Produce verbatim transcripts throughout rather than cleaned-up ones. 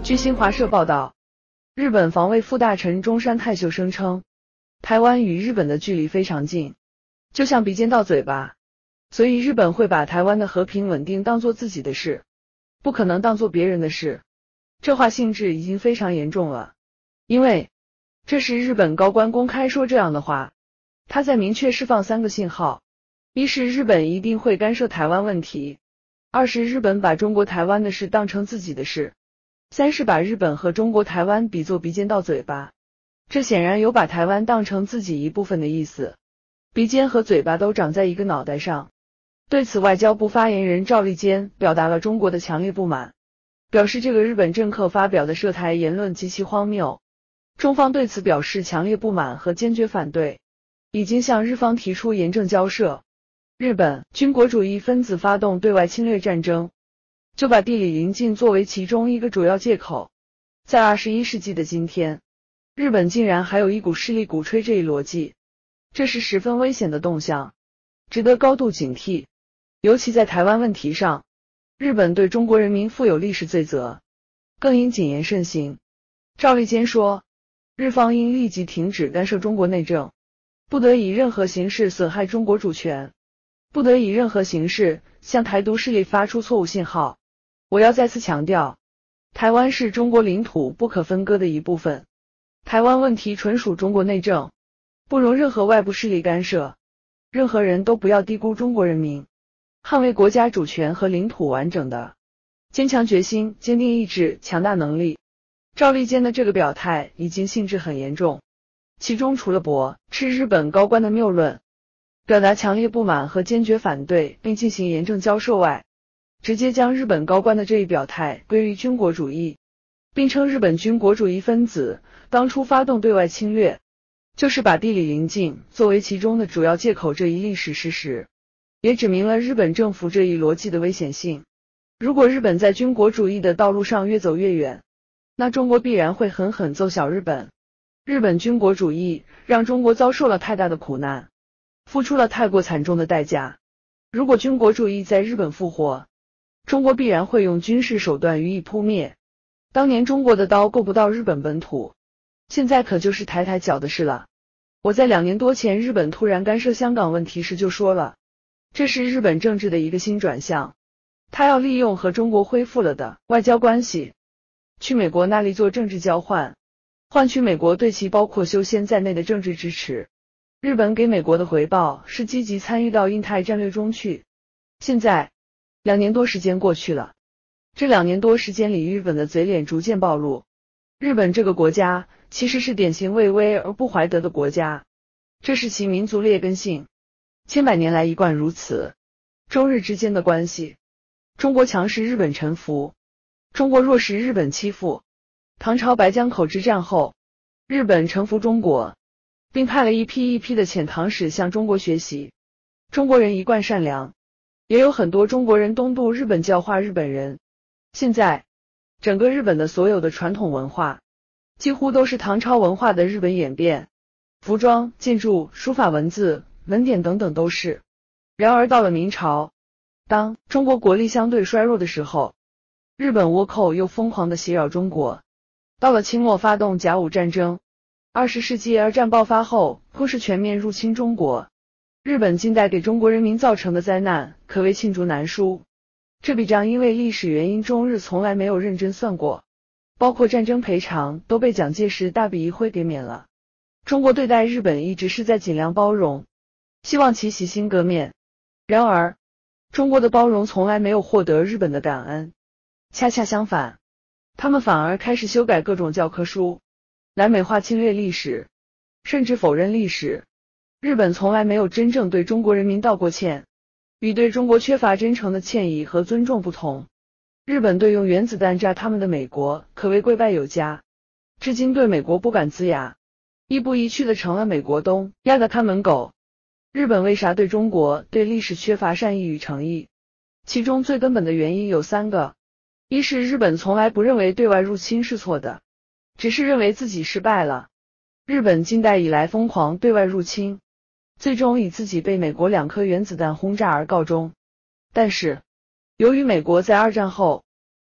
据新华社报道，日本防卫副大臣中山泰秀声称，台湾与日本的距离非常近，就像鼻尖到嘴巴，所以日本会把台湾的和平稳定当作自己的事，不可能当作别人的事。这话性质已经非常严重了，因为这是日本高官公开说这样的话，他在明确释放三个信号：一是日本一定会干涉台湾问题；二是日本把中国台湾的事当成自己的事；三是把日本和中国台湾比作鼻尖到嘴巴。这显然有把台湾当成自己一部分的意思，鼻尖和嘴巴都长在一个脑袋上。对此，外交部发言人赵立坚表达了中国的强烈不满，表示这个日本政客发表的涉台言论极其荒谬，中方对此表示强烈不满和坚决反对，已经向日方提出严正交涉。日本军国主义分子发动对外侵略战争，就把地理邻近作为其中一个主要借口。在二十一世纪的今天，日本竟然还有一股势力鼓吹这一逻辑，这是十分危险的动向，值得高度警惕。尤其在台湾问题上，日本对中国人民负有历史罪责，更应谨言慎行。赵立坚说，日方应立即停止干涉中国内政，不得以任何形式损害中国主权，不得以任何形式向台独势力发出错误信号。我要再次强调，台湾是中国领土不可分割的一部分，台湾问题纯属中国内政，不容任何外部势力干涉，任何人都不要低估中国人民捍卫国家主权和领土完整的坚强决心、坚定意志、强大能力。赵立坚的这个表态已经性质很严重，其中除了驳斥日本高官的谬论，表达强烈不满和坚决反对并进行严正交涉外，直接将日本高官的这一表态归于军国主义，并称日本军国主义分子当初发动对外侵略，就是把地理邻近作为其中的主要借口这一历史事实，也指明了日本政府这一逻辑的危险性。如果日本在军国主义的道路上越走越远，那中国必然会狠狠揍小日本。日本军国主义让中国遭受了太大的苦难，付出了太过惨重的代价。如果军国主义在日本复活，中国必然会用军事手段予以扑灭。当年中国的刀够不到日本本土，现在可就是抬抬脚的事了。我在两年多前日本突然干涉香港问题时就说了，这是日本政治的一个新转向，他要利用和中国恢复了的外交关系，去美国那里做政治交换，换取美国对其包括修宪在内的政治支持。日本给美国的回报是积极参与到印太战略中去。现在两年多时间过去了，这两年多时间里，日本的嘴脸逐渐暴露。日本这个国家其实是典型畏威而不怀德的国家，这是其民族劣根性，千百年来一贯如此。中日之间的关系，中国强势，日本臣服；中国弱势，日本欺负。唐朝白江口之战后，日本臣服中国，并派了一批一批的遣唐使向中国学习。中国人一贯善良，也有很多中国人东渡日本教化日本人。现在整个日本的所有的传统文化几乎都是唐朝文化的日本演变，服装、建筑、书法文字、文典等等都是。然而到了明朝，当中国国力相对衰弱的时候，日本倭寇又疯狂地袭扰中国。到了清末发动甲午战争，二十世纪二战爆发后更是全面入侵中国。日本近代给中国人民造成的灾难可谓罄竹难书，这笔账因为历史原因中日从来没有认真算过，包括战争赔偿都被蒋介石大笔一挥给免了。中国对待日本一直是在尽量包容，希望其洗心革面。然而中国的包容从来没有获得日本的感恩，恰恰相反，他们反而开始修改各种教科书，来美化侵略历史，甚至否认历史。日本从来没有真正对中国人民道过歉，与对中国缺乏真诚的歉意和尊重不同，日本对用原子弹炸他们的美国可谓跪拜有加，至今对美国不敢呲牙，亦步亦趋的成了美国东亚的看门狗。日本为啥对中国对历史缺乏善意与诚意？其中最根本的原因有三个。一是日本从来不认为对外入侵是错的，只是认为自己失败了。日本近代以来疯狂对外入侵，最终以自己被美国两颗原子弹轰炸而告终。但是由于美国在二战后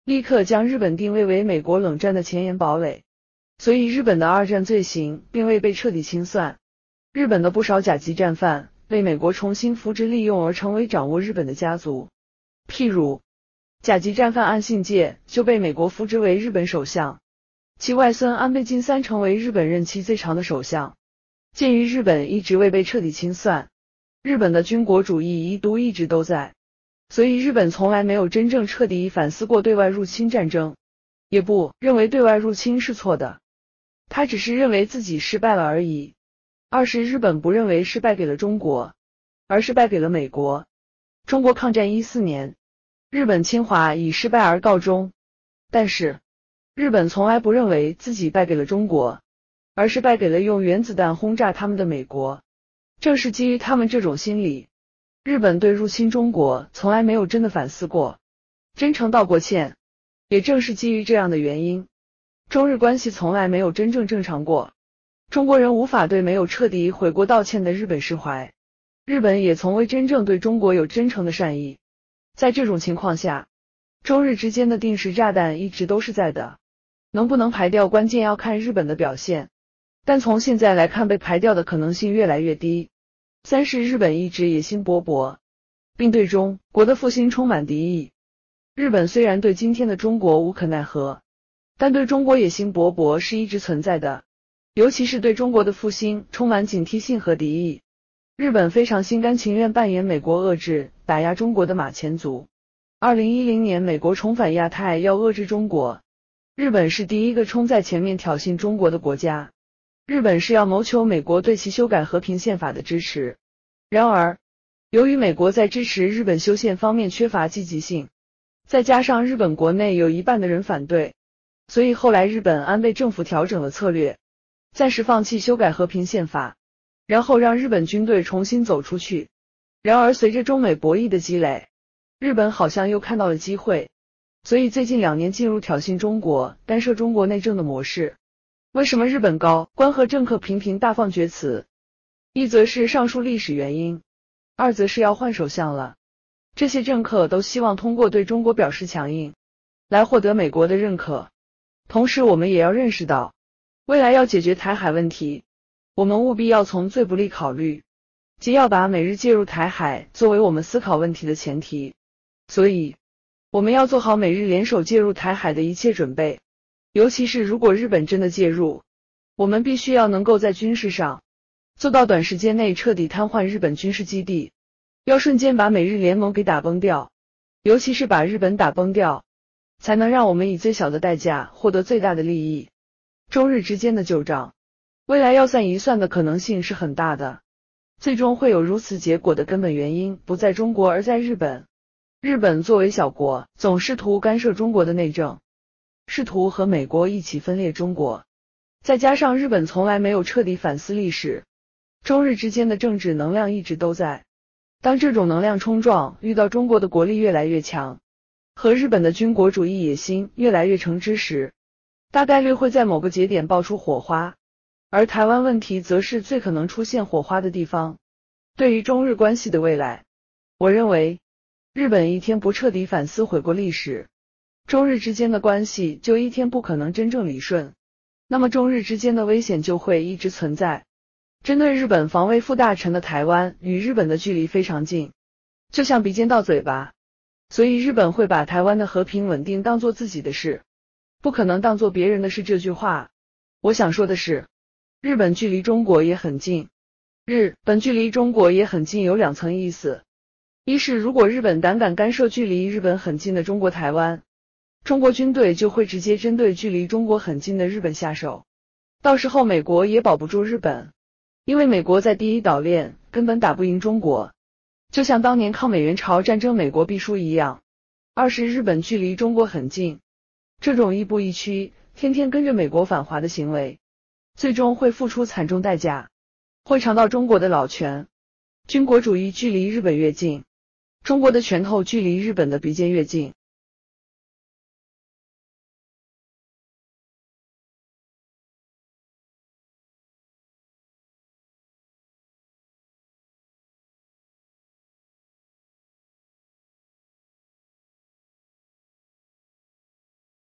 立刻将日本定位为美国冷战的前沿堡垒，所以日本的二战罪行并未被彻底清算。日本的不少甲级战犯被美国重新扶植利用而成为掌握日本的家族，譬如甲级战犯岸信介就被美国扶植为日本首相，其外孙安倍晋三成为日本任期最长的首相。鉴于日本一直未被彻底清算，日本的军国主义遗毒一直都在，所以日本从来没有真正彻底反思过对外入侵战争，也不认为对外入侵是错的，他只是认为自己失败了而已。二是日本不认为是败给了中国，而是败给了美国。中国抗战一四年，日本侵华以失败而告终，但是日本从来不认为自己败给了中国，而是败给了用原子弹轰炸他们的美国。正是基于他们这种心理，日本对入侵中国从来没有真的反思过，真诚道过歉。也正是基于这样的原因，中日关系从来没有真正正常过。中国人无法对没有彻底悔过道歉的日本释怀，日本也从未真正对中国有真诚的善意。在这种情况下，中日之间的定时炸弹一直都是在的，能不能排掉关键要看日本的表现，但从现在来看被排掉的可能性越来越低。三是日本一直野心勃勃，并对中国的复兴充满敌意。日本虽然对今天的中国无可奈何，但对中国野心勃勃是一直存在的，尤其是对中国的复兴充满警惕性和敌意。日本非常心甘情愿扮演美国遏制、打压中国的马前卒。二零一零年美国重返亚太要遏制中国，日本是第一个冲在前面挑衅中国的国家。日本是要谋求美国对其修改和平宪法的支持。然而，由于美国在支持日本修宪方面缺乏积极性，再加上日本国内有一半的人反对，所以后来日本安倍政府调整了策略，暂时放弃修改和平宪法，然后让日本军队重新走出去。然而随着中美博弈的积累，日本好像又看到了机会，所以最近两年进入挑衅中国、干涉中国内政的模式。为什么日本高官和政客频频大放厥词？一则是上述历史原因，二则是要换首相了。这些政客都希望通过对中国表示强硬，来获得美国的认可。同时我们也要认识到，未来要解决台海问题，我们务必要从最不利考虑，即要把美日介入台海作为我们思考问题的前提。所以，我们要做好美日联手介入台海的一切准备。尤其是如果日本真的介入，我们必须要能够在军事上做到短时间内彻底瘫痪日本军事基地，要瞬间把美日联盟给打崩掉，尤其是把日本打崩掉，才能让我们以最小的代价获得最大的利益。中日之间的旧账，未来要算一算的可能性是很大的。最终会有如此结果的根本原因不在中国而在日本。日本作为小国，总试图干涉中国的内政，试图和美国一起分裂中国，再加上日本从来没有彻底反思历史，中日之间的政治能量一直都在。当这种能量冲撞遇到中国的国力越来越强，和日本的军国主义野心越来越成之时，大概率会在某个节点爆出火花，而台湾问题则是最可能出现火花的地方。对于中日关系的未来，我认为日本一天不彻底反思悔过历史，中日之间的关系就一天不可能真正理顺，那么中日之间的危险就会一直存在。针对日本防卫副大臣的台湾与日本的距离非常近，就像鼻尖到嘴巴，所以日本会把台湾的和平稳定当作自己的事，不可能当作别人的事。这句话我想说的是，日本距离中国也很近，日本距离中国也很近有两层意思。一是如果日本胆敢干涉距离日本很近的中国台湾，中国军队就会直接针对距离中国很近的日本下手，到时候美国也保不住日本，因为美国在第一岛链根本打不赢中国，就像当年抗美援朝战争美国必输一样。二是日本距离中国很近，这种亦步亦趋，天天跟着美国反华的行为，最终会付出惨重代价，会尝到中国的老拳。军国主义距离日本越近，中国的拳头距离日本的鼻尖越近。